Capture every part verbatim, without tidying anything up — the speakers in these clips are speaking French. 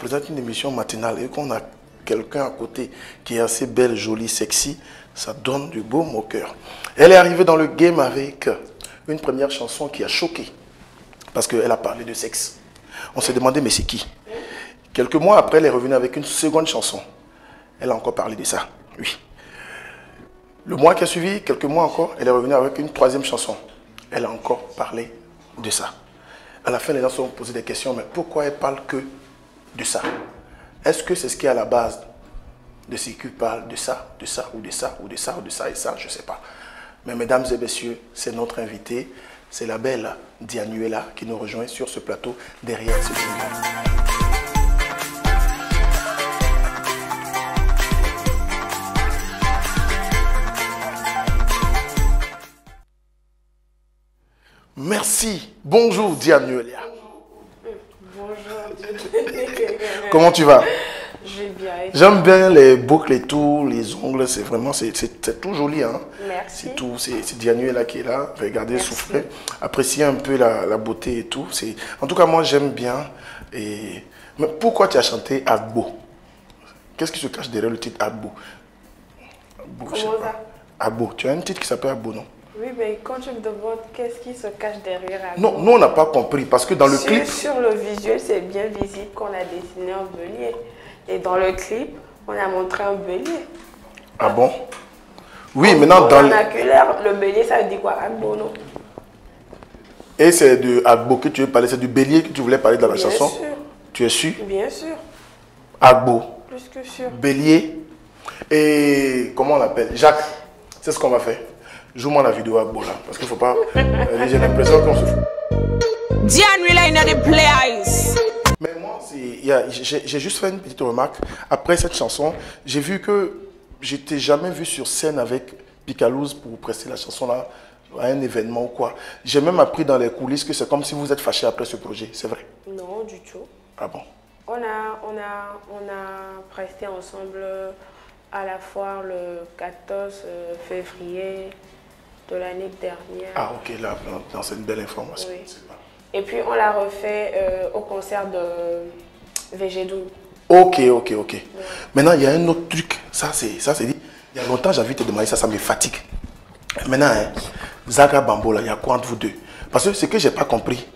présente une émission matinale et qu'on a quelqu'un à côté qui est assez belle, jolie, sexy, ça donne du baume au cœur. Elle est arrivée dans le game avec une première chanson qui a choqué parce qu'elle a parlé de sexe. On s'est demandé, mais c'est qui? Quelques mois après, elle est revenue avec une seconde chanson. Elle a encore parlé de ça, oui. Le mois qui a suivi, quelques mois encore, elle est revenue avec une troisième chanson. Elle a encore parlé de ça. À la fin, les gens se sont posé des questions, mais pourquoi elle parle que de ça? Est-ce que c'est ce qui est à la base de ce qui parle de ça, de ça, ou de ça, ou de ça, ou de ça et ça? Je ne sais pas. Mais mesdames et messieurs, c'est notre invitée. C'est la belle Dianuela qui nous rejoint sur ce plateau derrière ce jingle. Merci. Bonjour Dianuela. Bonjour. Comment tu vas? Je vais bien. J'aime bien les boucles et tout, les ongles, c'est vraiment, c'est tout joli. Hein? Merci. C'est tout, c'est Dianuela qui est là. Regardez, Merci. souffler, apprécier un peu la, la beauté et tout. En tout cas, moi j'aime bien. Et... Mais pourquoi tu as chanté Agbo? Qu'est-ce qui se cache derrière le titre Agbo? Agbo, Comment ça? Agbo. Tu as un titre qui s'appelle Agbo, non? Oui, mais quand tu me demandes qu'est-ce qui se cache derrière Agbo? Non, nous on n'a pas compris parce que dans le sur, clip... Sur le visuel, c'est bien visible qu'on a dessiné un bélier. Et dans le clip, on a montré un bélier. Ah bon? Oui, en, maintenant en dans... vernaculaire, le bélier, ça veut dire quoi? Agbo, non? Et c'est de Agbo que tu veux parler, c'est du bélier que tu voulais parler dans la Bien chanson? sûr. Tu es sûr? Bien sûr. Agbo. Plus que sûr. Bélier. Et comment on l'appelle? Jacques. C'est ce qu'on va faire. Joue-moi la vidéo Agbo là. Parce qu'il ne faut pas... J'ai l'impression qu'on se fout. Dianuela in the place. Mais moi, j'ai juste fait une petite remarque. Après cette chanson, j'ai vu que je t'ai jamais vu sur scène avec Picalouz pour prester la chanson là à un événement ou quoi. J'ai même appris dans les coulisses que c'est comme si vous êtes fâchés après ce projet. C'est vrai? Non, du tout. Ah bon? On a, on a, on a presté ensemble à la foire le quatorze février de l'année dernière. Ah ok, là, c'est une belle information. Oui. Et puis on l'a refait euh, au concert de V G douze. Ok, ok, ok. Ouais. Maintenant, il y a un autre truc. Ça, c'est ça, c'est dit. Il y a longtemps, j'avais te demander ça, ça me fatigue. Maintenant, hein, Zaga Bambola, il y a quoi entre vous deux? Parce que ce que j'ai pas compris,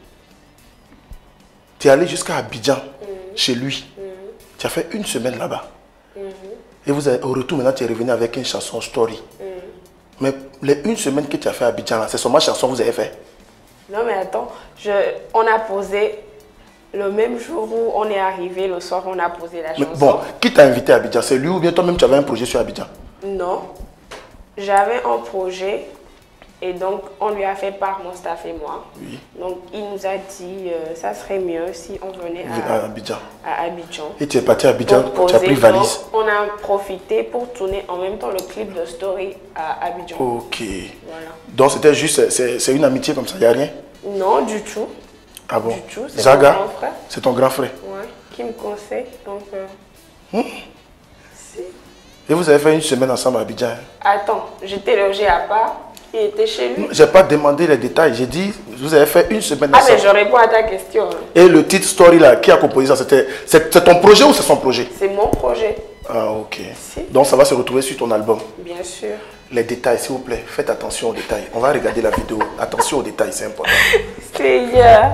tu es allé jusqu'à Abidjan, mmh. chez lui. Mmh. Tu as fait une semaine là-bas. Mmh. Et vous avez, au retour, maintenant, tu es revenu avec une chanson story. Mmh. Mais les une semaine que tu as fait à Abidjan, c'est seulement chanson que vous avez fait? Non, mais attends, je, on a posé le même jour où on est arrivé, le soir, on a posé la chanson. Mais bon, qui t'a invité à Abidjan? C'est lui ou bien toi-même tu avais un projet sur Abidjan? Non, j'avais un projet et donc on lui a fait part, mon staff et moi. Oui. Donc il nous a dit euh, ça serait mieux si on venait à, à Abidjan. À Abidjan. Et tu es parti à Abidjan, poser, tu as pris valise. On a profité pour tourner en même temps le clip de Story à Abidjan. Ok. Voilà. Donc c'était juste, c'est une amitié comme ça, il n'y a rien? Non, du tout. Ah bon? Du tout, c'est Zaga, mon grand frère. c'est ton grand frère? Ouais, qui me conseille. Donc, euh, hmm? si. Et vous avez fait une semaine ensemble à Abidjan? Attends, j'étais logé à part, il était chez lui. Je n'ai pas demandé les détails, j'ai dit, vous avez fait une semaine ah, ensemble. Ah mais je réponds à ta question. Et le titre Story là, qui a composé ça? C'est ton projet ou c'est son projet? C'est mon projet. Ah ok. Si. Donc ça va se retrouver sur ton album? Bien sûr. Les détails, s'il vous plaît, faites attention aux détails. On va regarder la vidéo. Attention aux détails, c'est important. Seigneur.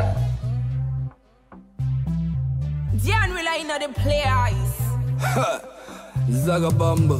Dianuela in the place. Zaga Bamba.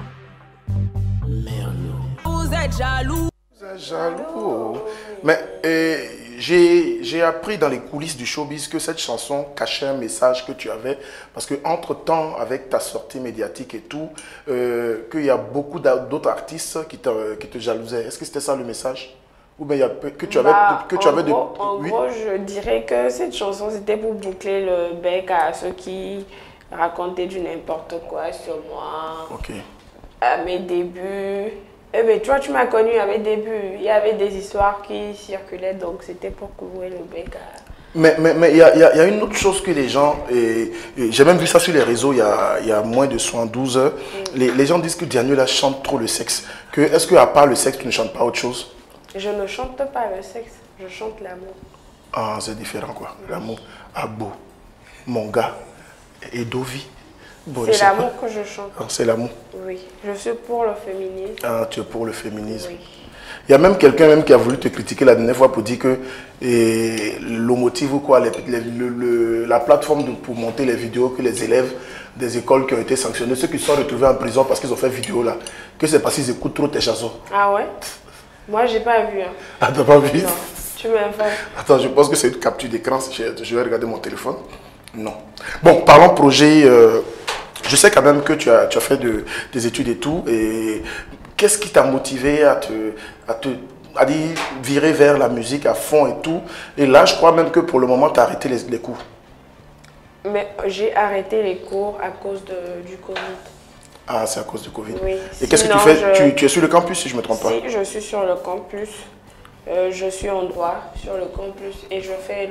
Vous êtes jaloux. Vous êtes jaloux. Mais euh, j'ai appris dans les coulisses du showbiz que cette chanson cachait un message que tu avais. Parce qu'entre-temps, avec ta sortie médiatique et tout, euh, qu'il y a beaucoup d'autres artistes qui te, qui te jalousaient. Est-ce que c'était ça le message? Ou bien il y a que tu avais, bah, que tu avais gros, de... En oui? gros, je dirais que cette chanson, c'était pour boucler le bec à ceux qui racontaient du n'importe quoi sur moi. Ok. À mes débuts. Eh bien, toi, tu m'as connu à mes débuts. Il y avait des histoires qui circulaient, donc c'était pour couvrir le bec à... Mais il mais, mais, y, a, y, a, y a une autre chose que les gens, et, et j'ai même vu ça sur les réseaux il y a, y a moins de soixante-douze heures, mm. les, les gens disent que Dianuela chante trop le sexe. Est-ce qu'à part le sexe, tu ne chantes pas autre chose? Je ne chante pas le sexe, je chante l'amour. Ah, c'est différent quoi, l'amour. Agbo, mon gars, Et Dovi. Bon, c'est l'amour que je chante. Ah, c'est l'amour. Oui, je suis pour le féminisme. Ah, tu es pour le féminisme. Oui. Il y a même quelqu'un même qui a voulu te critiquer la dernière fois pour dire que et, le motif ou quoi, les, les, le, le, la plateforme de, pour monter les vidéos que les élèves des écoles qui ont été sanctionnés, ceux qui sont retrouvés en prison parce qu'ils ont fait vidéo là, que c'est parce qu'ils écoutent trop tes chansons. Ah ouais? Moi, j'ai pas vu. Hein. Ah, t'as pas vu? Non, tu m'informes. Attends, je pense que c'est une capture d'écran. Je, je vais regarder mon téléphone. Non. Bon, parlons projet. Euh, je sais quand même que tu as, tu as fait de, des études et tout. Et qu'est-ce qui t'a motivé à te, à te à dire, virer vers la musique à fond et tout? Et là, je crois même que pour le moment, tu as arrêté les, les cours. Mais j'ai arrêté les cours à cause de, du Covid. Ah, c'est à cause du Covid. Oui. Et qu'est-ce que tu Sinon, fais? je... tu, tu es sur le campus, si je ne me trompe pas? Si, je suis sur le campus. Euh, je suis en droit sur le campus et je fais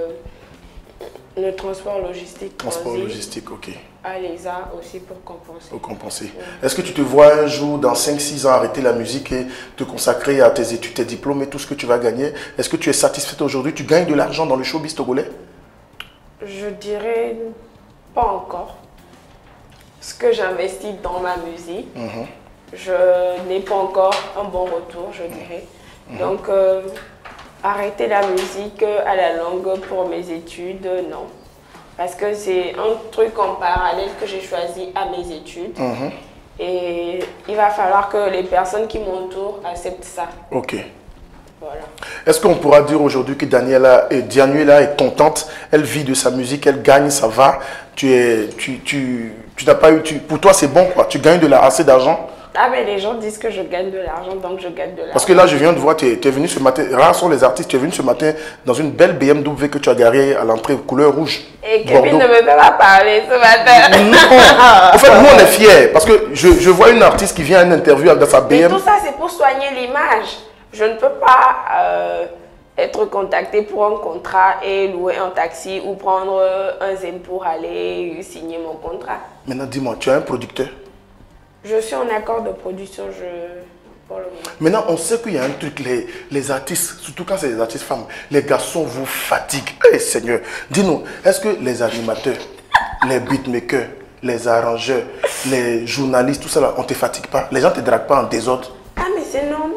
le, le transport logistique. Transport logistique, ok. À l'E S A aussi pour compenser. Pour compenser. Oui. Est-ce que tu te vois un jour, dans cinq six ans, arrêter la musique et te consacrer à tes études, tes diplômes et tout ce que tu vas gagner? Est-ce que tu es satisfaite aujourd'hui? Tu gagnes de l'argent dans le showbiz togolais? Je dirais pas encore. Ce que j'investis dans ma musique, mm-hmm. je n'ai pas encore un bon retour, je dirais. Mm-hmm. Donc, euh, arrêter la musique à la longue pour mes études, non. Parce que c'est un truc en parallèle que j'ai choisi à mes études. Mm-hmm. Et il va falloir que les personnes qui m'entourent acceptent ça. Ok. Voilà. Est-ce qu'on pourra dire aujourd'hui que Daniela, eh, Dianuela est contente, elle vit de sa musique, elle gagne, ça va, tu es, tu, tu, tu n'as pas eu, tu, pour toi c'est bon quoi, tu gagnes de la, assez d'argent? Ah mais les gens disent que je gagne de l'argent, donc je gagne de l'argent. Parce que là je viens de voir, tu es, tu es venu ce matin, rares sont les artistes, tu es venu ce matin dans une belle B M W que tu as garée à l'entrée, couleur rouge. Et Kevin ne me fait pas parler ce matin. Non, en fait nous on est fiers, parce que je, je vois une artiste qui vient à une interview dans sa B M. Mais tout ça c'est pour soigner l'image. Je ne peux pas euh, être contacté pour un contrat et louer un taxi ou prendre un zème pour aller signer mon contrat. Maintenant, dis-moi, tu as un producteur? Je suis en accord de production je, pour le moment. Maintenant, on sait qu'il y a un truc, les, les artistes, surtout quand c'est des artistes femmes, les garçons vous fatiguent. Eh hey, Seigneur, dis-nous, est-ce que les animateurs, les beatmakers, les arrangeurs, les journalistes, tout ça là, on ne te fatigue pas? Les gens ne te draguent pas en désordre? Ah mais c'est normal.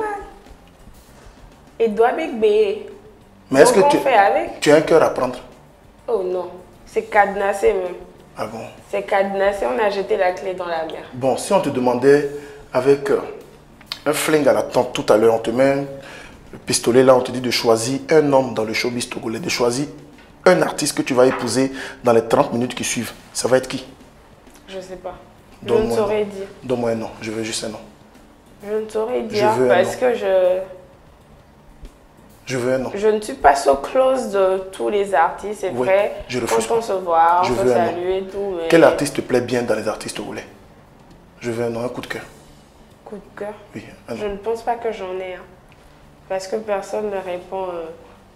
Et doit avec B. Mais est-ce que tu, avec? tu as un cœur à prendre? Oh non, c'est cadenassé même. Ah bon? C'est cadenassé, on a jeté la clé dans la mer. Bon, si on te demandait avec euh, un flingue à la tempe tout à l'heure, on te met le pistolet là, on te dit de choisir un homme dans le showbiz togolais, de choisir un artiste que tu vas épouser dans les trente minutes qui suivent, ça va être qui? Je sais pas. Je ne saurais dire. Donne-moi un nom, je veux juste un nom. Je ne saurais dire parce que je... Je veux un nom. Je ne suis pas so close de tous les artistes, c'est oui, vrai. Je refuse quand on se voit, je on veux peut un saluer nom. et tout. Mais... Quel artiste te plaît bien dans les artistes togolais? Je veux un nom, un coup de cœur. Coup de cœur? Oui, un nom. Je ne pense pas que j'en ai un. Parce que personne ne répond. Euh...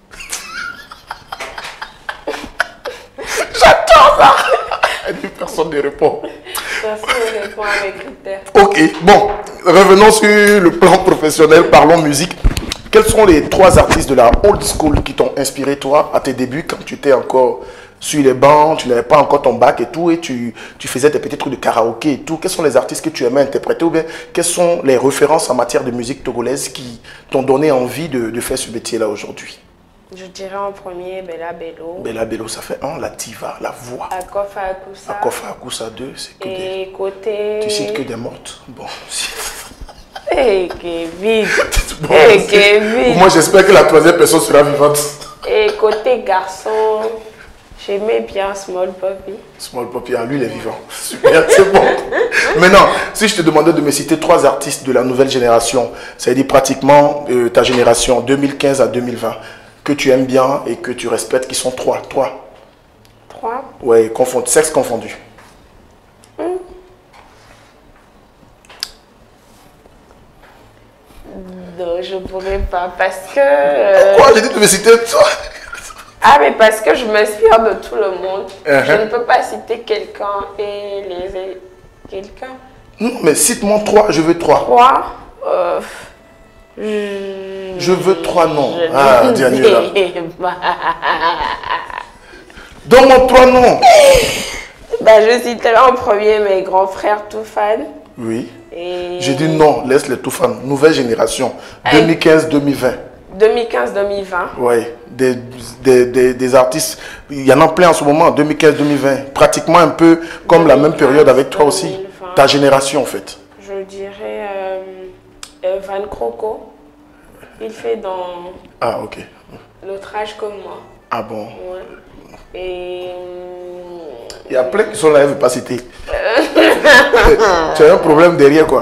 J'adore ça. Personne ne répond. Personne ne répond à mes critères. Ok, bon, revenons sur le plan professionnel, parlons musique. Quels sont les trois artistes de la old school qui t'ont inspiré, toi, à tes débuts, quand tu étais encore sur les bancs, tu n'avais pas encore ton bac et tout, et tu, tu faisais tes petits trucs de karaoké et tout? Quels sont les artistes que tu aimais interpréter, ou bien quelles sont les références en matière de musique togolaise qui t'ont donné envie de, de faire ce métier-là aujourd'hui? Je dirais en premier Bella Bello. Bella Bello, ça fait un, la diva, la voix. Akofa Akusa. Akofa Akusa deux, c'est que et des... Et côté... Tu cites que des mortes. Bon, Hey Kevin. Bon, hey Kevin. Moi j'espère que la troisième personne sera vivante. Et côté garçon, j'aimais bien Small Poppy. Small Poppy, lui il est vivant. Super, c'est bon. Maintenant, si je te demandais de me citer trois artistes de la nouvelle génération, ça veut dire pratiquement euh, ta génération deux mille quinze à deux mille vingt, que tu aimes bien et que tu respectes, qui sont trois. Trois. Trois? Ouais, confondu, sexe confondu. Hmm. Non, je pourrais pas parce que... Euh... Pourquoi j'ai dit de me citer toi? Ah, mais parce que je m'inspire de tout le monde. Uh-huh. Je ne peux pas citer quelqu'un et les... Quelqu'un? Non, mais cite-moi trois, je veux trois. Trois? euh... je... je veux trois noms. Je ah, Dianuela. Donne-moi trois noms. Bah, Bah, je citerai en premier mes grands frères Toufan. Oui. Et... J'ai dit non, laisse les Toufan. Nouvelle génération. Hey. deux mille quinze deux mille vingt. deux mille quinze deux mille vingt. Oui. Des, des, des, des artistes. Il y en a plein en ce moment, deux mille quinze deux mille vingt. Pratiquement un peu comme la même période avec toi aussi. deux mille vingt. Ta génération en fait. Je dirais euh, euh, Van Croco. Il fait dans Ah, ok. l'autre âge comme moi. Ah bon. Ouais. Et... Il y a plein qui sont là, elle ne veut pas citer. Tu as un problème derrière quoi.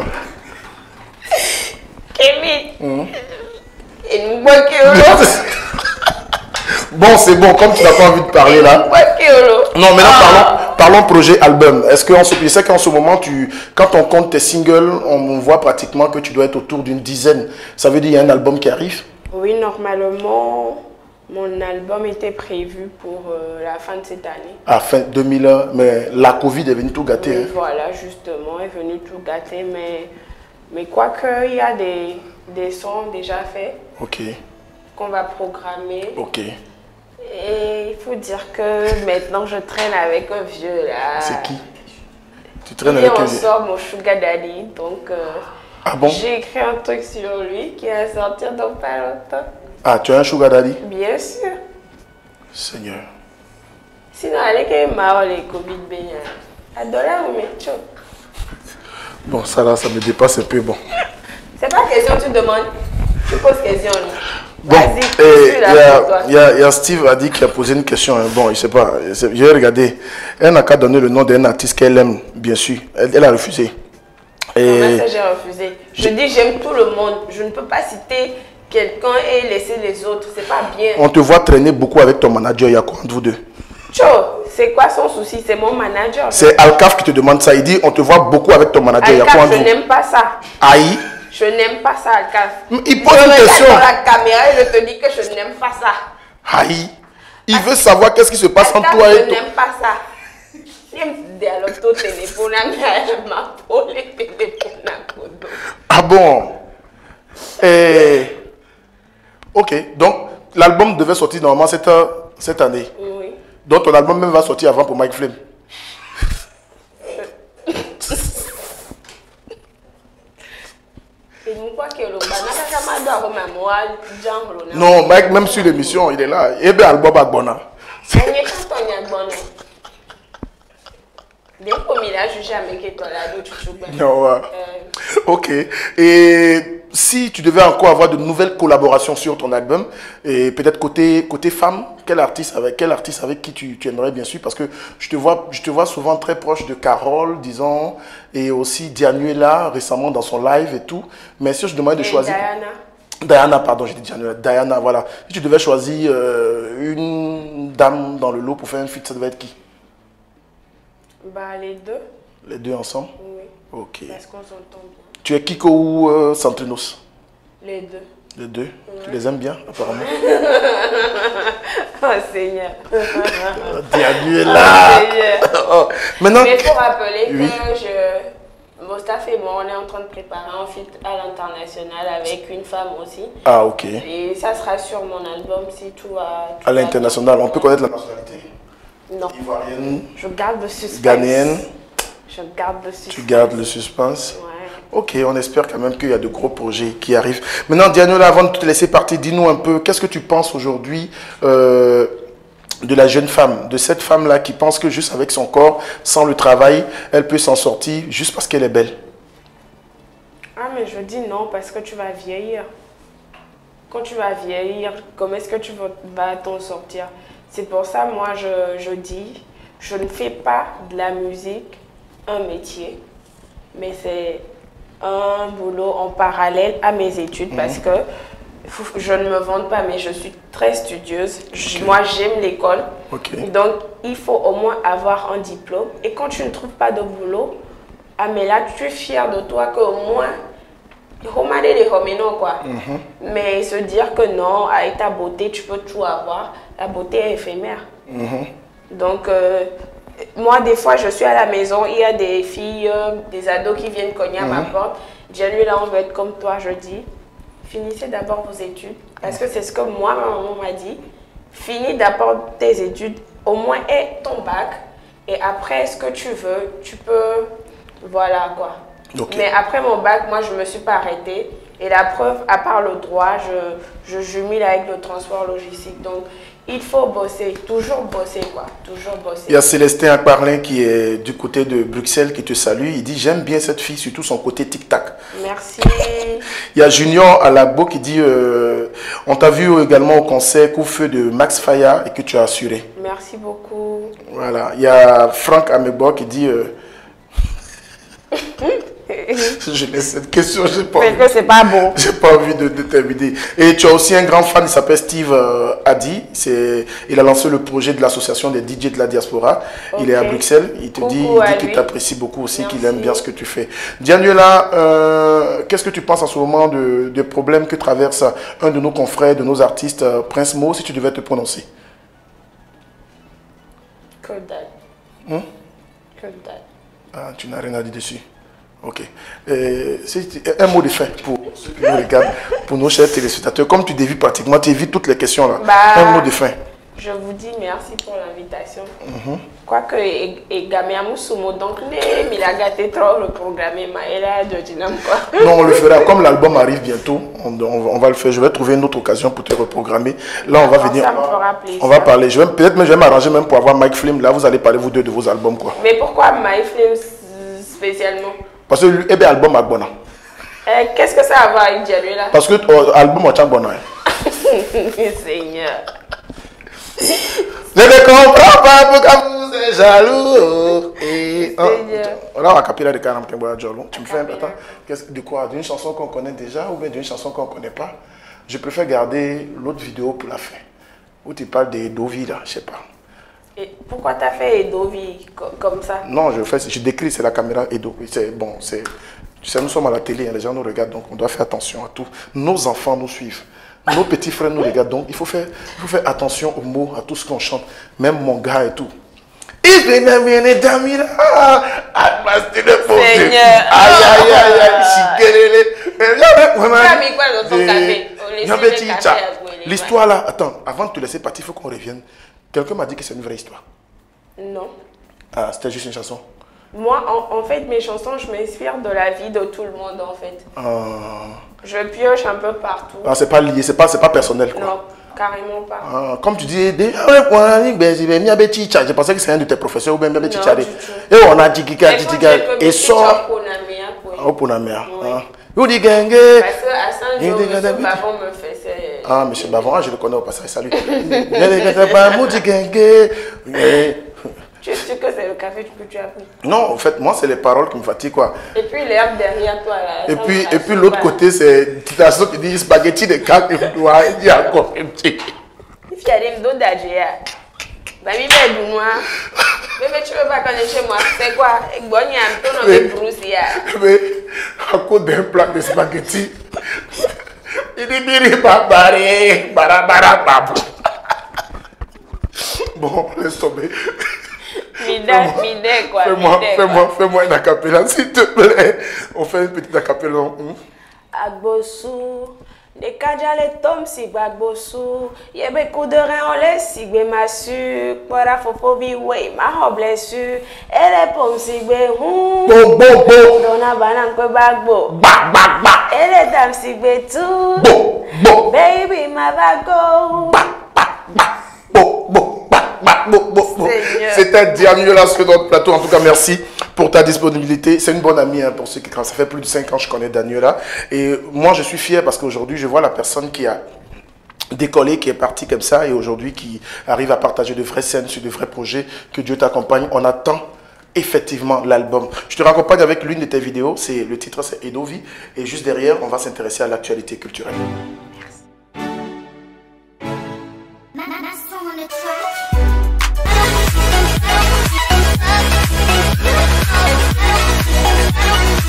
Kevin. Mmh. Et nous bois Kéolo. Bon, c'est bon, comme tu n'as pas envie de parler là. Nous bois Kéolo. Non, maintenant Ah. parlons, parlons projet album. Est-ce qu'on se je sais qu'en ce moment, tu, quand on compte tes singles, on voit pratiquement que tu dois être autour d'une dizaine. Ça veut dire qu'il y a un album qui arrive? Oui, normalement, mon album était prévu pour euh, la fin de cette année. À fin deux mille un, mais la Covid est venue tout gâter. Oui, Hein. voilà, justement, est venu tout gâter, mais, mais quoique, il y a des, des sons déjà faits Ok, qu'on va programmer. ok. Et il faut dire que maintenant, je traîne avec un vieux là. C'est qui? Tu traînes Et avec on un... sort mon Sugar Daddy, donc euh, Ah bon? j'ai écrit un truc sur lui qui va sortir dans pas longtemps. Ah, tu as un sugar daddy? Bien sûr. Seigneur. Sinon, allez que marre les Covid baignant. À dollar ou métro. Bon, ça là, ça me dépasse un peu, bon. C'est pas question, tu demandes. Tu poses question. Bon, Vas-y, je et suis il y, là pour toi. a- il y a- il y a Steve a dit qu'il a posé une question. hein. Bon, il sait pas. Je vais regarder. Elle n'a qu'à donner le nom d'un artiste qu'elle aime, bien sûr. Elle, elle a refusé. Et Comment ça, j'ai refusé? Je dis j'aime tout le monde. Je ne peux pas citer quelqu'un et laisser les autres. C'est pas bien. on te voit traîner beaucoup avec ton manager. Il y a quoi entre vous deux? Cho, c'est quoi son souci? C'est mon manager. C'est Alcaf qui te demande ça. Il dit on te voit beaucoup avec ton manager. Il y a quoi Alcaf, entre je vous? n'aime pas ça. Aïe. Je n'aime pas ça, Alcaf. Il pose je une regarde question. dans la caméra et je te dis que je n'aime pas ça. Aïe. Il veut savoir qu'est-ce qui se passe entre Alcaf, toi je et toi. n'aime pas ça. Il dialogue au téléphone, mais ma pole téléphone à Kodo. Ah bon? Et... Ok, donc l'album devait sortir normalement cette, cette année. Oui. Donc ton album même va sortir avant pour Mike Flame. Et nous quoi que le banana ça m'a donné ma moi genre là. Non, Mike, même sur l'émission, il est là. Eh bien, album à Bona. On est quand on y a bon. Dès qu'on m'y a jugé avec que toi là, tu joues bien. Non, ouais. Euh, Ok. Et si tu devais encore avoir de nouvelles collaborations sur ton album, et peut-être côté, côté femme, quel artiste avec, quel artiste avec qui tu, tu aimerais bien sûr? Parce que je te, vois, je te vois souvent très proche de Carole, disons, et aussi Dianuela récemment dans son live et tout. Mais si je te demandais de et choisir... Diana. Diana, pardon, j'ai dit Diana, Diana, voilà. Si tu devais choisir euh, une dame dans le lot pour faire un feat, ça devait être qui? Bah les deux. Les deux ensemble? Oui. Ok. Parce qu'on s'entend bien. Tu es Kiko ou euh, Santrinos? Les deux. Les deux? Tu les aimes bien, apparemment? Oh Seigneur. Dianuela! Oh, Seigneur. Oh. Maintenant, Mais il faut rappeler Oui. que je, Mostafa et moi, on est en train de préparer un feat à l'international avec une femme aussi. ah, ok. Et ça sera sur mon album si tout va. tout À va l'international, bien. on peut connaître la nationalité? Non. Ivoirienne, Je garde le suspense. ghanéenne, Je garde le suspense. tu gardes le suspense. Ouais. Ok, on espère quand même qu'il y a de gros projets qui arrivent. Maintenant, Dianuela, avant de te laisser partir, dis-nous un peu, qu'est-ce que tu penses aujourd'hui euh, de la jeune femme, de cette femme-là qui pense que juste avec son corps, sans le travail, elle peut s'en sortir juste parce qu'elle est belle? Ah, mais je dis non parce que tu vas vieillir. Quand tu vas vieillir, comment est-ce que tu vas, vas t'en sortir? C'est pour ça, moi, je, je dis, je ne fais pas de la musique un métier, mais c'est un boulot en parallèle à mes études parce que faut- je ne me vante pas, mais je suis très studieuse. Je- Moi, j'aime l'école. Ok. Donc, il faut au moins avoir un diplôme. Et quand tu ne trouves pas de boulot, ah, mais là, tu es fier de toi qu'au moins, remarquer les homénos, quoi. Mais se dire que non, avec ta beauté, tu peux tout avoir. La beauté est éphémère. Donc, euh, moi, des fois, je suis à la maison, il y a des filles, euh, des ados qui viennent cogner à ma porte. Dieu, là, on veut être comme toi, je dis. Finissez d'abord vos études. Parce que c'est ce que moi, ma maman m'a dit. Finis d'abord tes études. Au moins, aie ton bac. Et après, ce que tu veux, tu peux... Voilà quoi. Okay. Mais après mon bac, moi, je ne me suis pas arrêtée. Et la preuve, à part le droit, je, je jumelle avec le transport logistique. Donc, il faut bosser, toujours bosser quoi, toujours bosser. Il y a Célestin Aquarlin qui est du côté de Bruxelles qui te salue. Il dit, j'aime bien cette fille, surtout son côté tic-tac. Merci. Il y a Junior Alagbo qui dit, euh, on t'a vu également au concert coup-feu de Max Faya et que tu as assuré. Merci beaucoup. Voilà. Il y a Franck Amebo qui dit... Euh, je laisse cette question, j'ai pas, Parce que c'est pas bon. J'ai pas envie de, de terminer. Et tu as aussi un grand fan, il s'appelle Steve euh, Adi. Il a lancé le projet de l'association des D J de la diaspora. Okay. Il est à Bruxelles. Il te Coucou dit, il dit qu'il t'apprécie beaucoup aussi, qu'il aime bien ce que tu fais. Dianuela, euh, qu'est-ce que tu penses en ce moment de, de problèmes que traverse un de nos confrères, de nos artistes, euh, Prince Mo, si tu devais te prononcer? Que dalle. Hum? Que dalle. Ah, tu n'as rien à dire dessus. Ok. Euh, un mot de fin pour ceux qui nous regardent, pour nos chers téléspectateurs. Comme tu dévis pratiquement, tu évites toutes les questions là. Bah, un mot de fin. Je vous dis merci pour l'invitation. Mm-hmm. Quoique, et Gamiamou Sumo, donc, il a gâté trop le programme, mais il a de Dinam quoi. Non, on le fera. Comme l'album arrive bientôt, on, on, on va le faire. Je vais trouver une autre occasion pour te reprogrammer. Là, on va venir. Ça me fera plaisir. On va parler. Je vais peut-être même je vais m'arranger même pour avoir Mike Flim. Là, vous allez parler vous deux de vos albums quoi. Mais pourquoi Mike Flim spécialement? Parce que eh bien, album à Bona. Eh, Qu'est-ce que ça a à voir avec Diallo là? Parce que euh, album à Bona. Seigneur. Je ne comprends pas pourquoi vous êtes jaloux. Et on a un capilla de Karam Kemboya Jolo. Tu me fais un attends, de quoi? D'une chanson qu'on connaît déjà ou bien d'une chanson qu'on ne connaît pas? Je préfère garder l'autre vidéo pour la fin. Où tu parles de Dovi là, je sais pas. Et pourquoi tu as fait Edovi comme ça? Non, je fais, je décris, c'est la caméra Edo. C'est bon, c'est, tu sais, nous sommes à la télé, hein, les gens nous regardent, donc on doit faire attention à tout. Nos enfants nous suivent, nos petits frères nous regardent, donc il faut faire, il faut faire attention aux mots, à tout ce qu'on chante, même mon gars et tout. Il est bien né Damira, ah, c'est le pauvre. Aïe aïe aïe aïe, l'histoire là, attends, avant de te laisser partir, il faut qu'on revienne. Quelqu'un m'a dit que c'est une vraie histoire. Non. Ah, c'était juste une chanson. Moi, en, en fait, mes chansons, je m'inspire de la vie de tout le monde, en fait. Ah. Je pioche un peu partout. Ah, c'est pas lié, c'est pas, c'est pas personnel, quoi. Non, carrément pas. Ah, comme tu dis, j'ai pensé que c'est un de tes professeurs ou bien bien petit charé. Et on a dit qu'il y a dit et sort. Oh, pour la mère. Vous dites gang. Parce que à Saint-Jean, M. Bavon me faisait. Ah, M. Bavon, je le connais au passage. Salut. Tu sais que c'est le café que tu as pris? Non, en fait, moi, c'est les paroles qui me fatiguent, quoi. Et puis l'herbe derrière toi, là. Et puis, et puis l'autre côté, c'est Titasso qui dit spaghetti de cac et doigt. Il dit encore un petit. Il y a des dos d'Adjéa. Baby, bébé, moi. Bébé, tu veux pas connaître chez moi? C'est quoi? Gognam, ton nom est Bruce. Mais, à cause d'un plat de spaghetti, il dit biri babare, barabara babu. Bon, laisse tomber. Fais-moi, fais-moi, fais-moi une acapella, s'il te plaît. On fait une petite acapella. Agbosu, des kajale tom si bagbosu, yebe coup de rein on laisse si gbe masu, para fofobi way ma ho blessu, ele pom si gbe hu, bo bo bo, dona banan ko bagbo, ba ba ba, ele dam si gbe tu, bo bo, baby ma bago, ba ba ba, bo bo. C'était Dianuela sur notre plateau. En tout cas, merci pour ta disponibilité. C'est une bonne amie hein, pour ceux qui... Ça fait plus de cinq ans que je connais Dianuela. Et moi, je suis fier parce qu'aujourd'hui, je vois la personne qui a décollé, qui est partie comme ça et aujourd'hui qui arrive à partager de vraies scènes sur de vrais projets. Que Dieu t'accompagne. On attend effectivement l'album. Je te raccompagne avec l'une de tes vidéos. C'est le titre, c'est Edovi. Et juste derrière, on va s'intéresser à l'actualité culturelle. Merci.